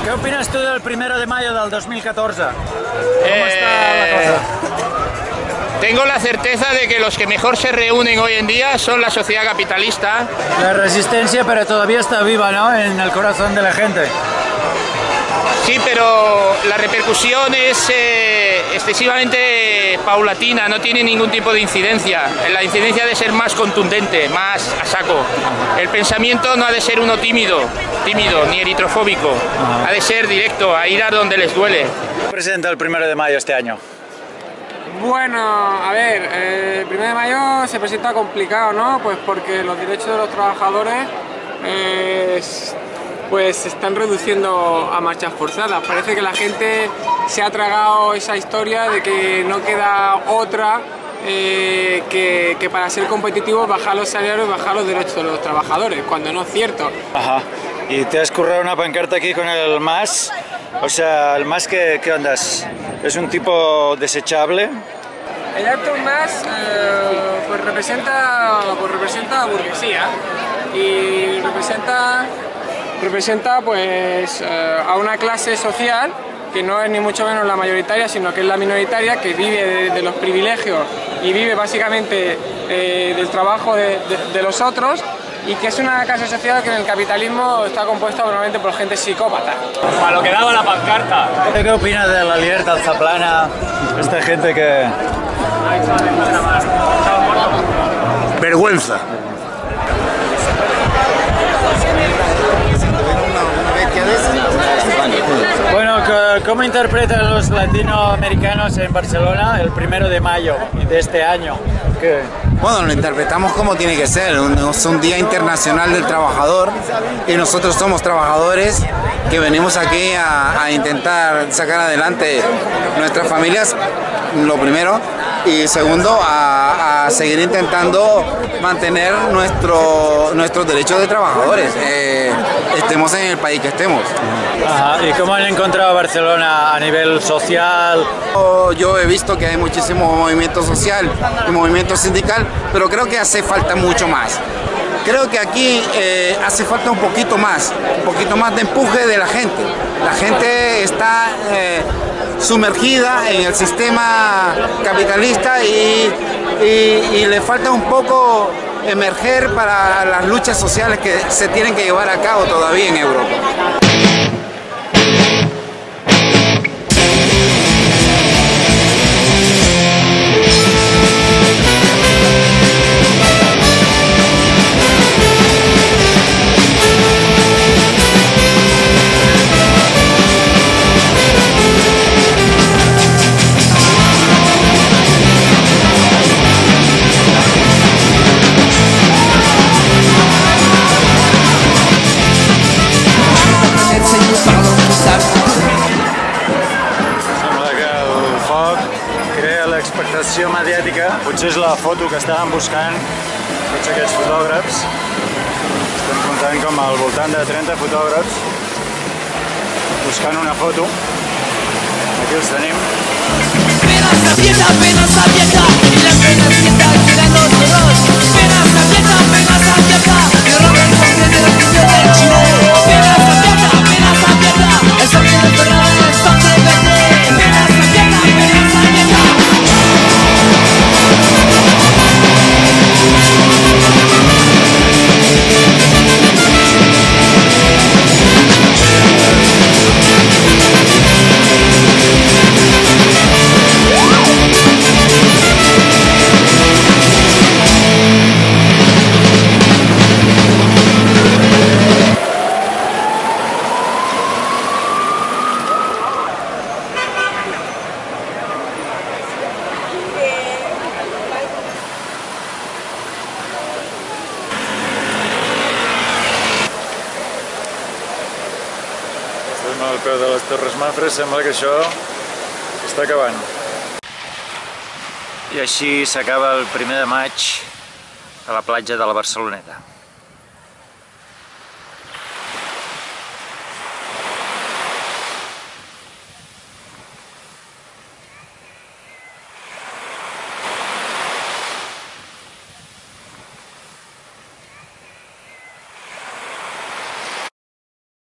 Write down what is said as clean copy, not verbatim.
¿Qué opinas tú del 1 de mayo del 2014? ¿Cómo está la cosa? Tengo la certeza de que los que mejor se reúnen hoy en día son la sociedad capitalista. La resistencia, pero todavía está viva, ¿no? En el corazón de la gente. Sí, pero la repercusión es excesivamente paulatina, no tiene ningún tipo de incidencia. La incidencia ha de ser más contundente, más a saco. El pensamiento no ha de ser uno tímido ni eritrofóbico. Ha de ser directo, a ir a donde les duele. ¿Qué presenta el 1 de mayo este año? Bueno, a ver, el 1 de mayo se presenta complicado, ¿no? Pues porque los derechos de los trabajadores pues se están reduciendo a marchas forzadas. Parece que la gente se ha tragado esa historia de que no queda otra que para ser competitivos bajar los salarios y bajar los derechos de los trabajadores, cuando no es cierto. Ajá. ¿Y te has currado una pancarta aquí con el MAS? O sea, ¿el MAS qué onda? ¿Es un tipo desechable? El Artur Mas pues representa la burguesía y representa pues a una clase social que no es ni mucho menos la mayoritaria, sino que es la minoritaria, que vive de los privilegios y vive básicamente del trabajo de los otros, y que es una clase social que en el capitalismo está compuesta normalmente por gente psicópata. Para lo que daba la pancarta. ¿Qué opinas de la libertad zaplana? Esta gente que... Vergüenza. Bueno, ¿cómo interpretan los latinoamericanos en Barcelona el 1 de mayo de este año? ¿Qué? Bueno, lo interpretamos como tiene que ser, es un Día Internacional del Trabajador y nosotros somos trabajadores que venimos aquí a intentar sacar adelante nuestras familias, lo primero, y segundo, a seguir intentando mantener nuestros derechos de trabajadores, estemos en el país que estemos. Ajá. ¿Y cómo han encontrado Barcelona a nivel social? Yo he visto que hay muchísimo movimiento social y movimiento sindical, pero creo que hace falta mucho más. Creo que aquí hace falta un poquito más de empuje de la gente. La gente está sumergida en el sistema capitalista y le falta un poco emerger para las luchas sociales que se tienen que llevar a cabo todavía en Europa. L'expectació mediàtica, potser és la foto que estaven buscant tots aquests fotògrafs. Estem comptant com al voltant de 30 fotògrafs buscant una foto. Aquí els tenim. Apenas aprieta, y la pena sienta giran los dedos. Apenas aprieta, y rompe el borde de la cruz del chino. Apenas aprieta, el sonido del tornado en el sol de verde. Apenas aprieta. Estem al peu de les Torres Mafres, sembla que això s'està acabant. I així s'acaba el 1 de maig a la platja de la Barceloneta.